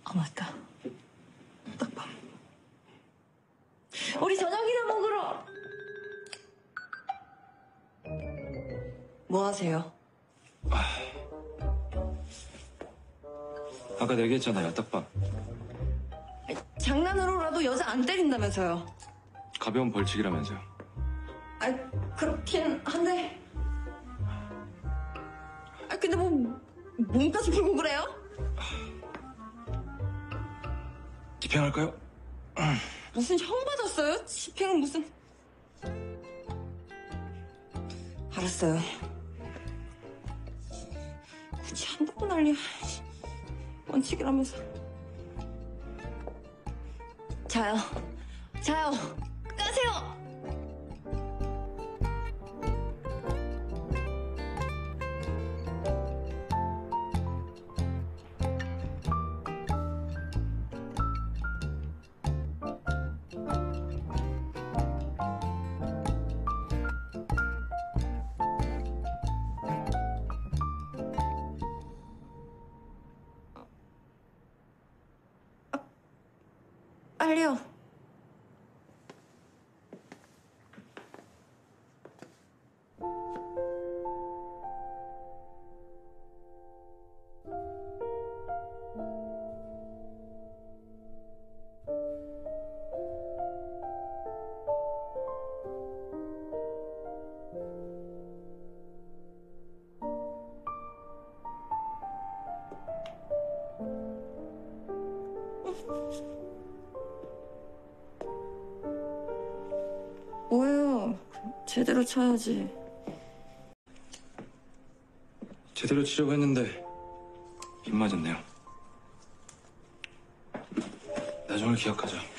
아, 맞다. 떡밥. 우리 저녁이나 먹으러. 뭐 하세요? 아까 얘기했잖아요, 떡밥. 장난으로라도 여자 안 때린다면서요. 가벼운 벌칙이라면서요. 그렇긴 한데. 근데 뭐 몸까지 풀고 그래요? 집행할까요? 무슨 형 받았어요? 집행은 무슨. 알았어요. 굳이 한다고 난리야. 원칙이라면서. 자요. 까세요. 빨리요. 뭐예요? 제대로 쳐야지. 제대로 치려고 했는데 빗 맞았네요. 나중을 기억하자.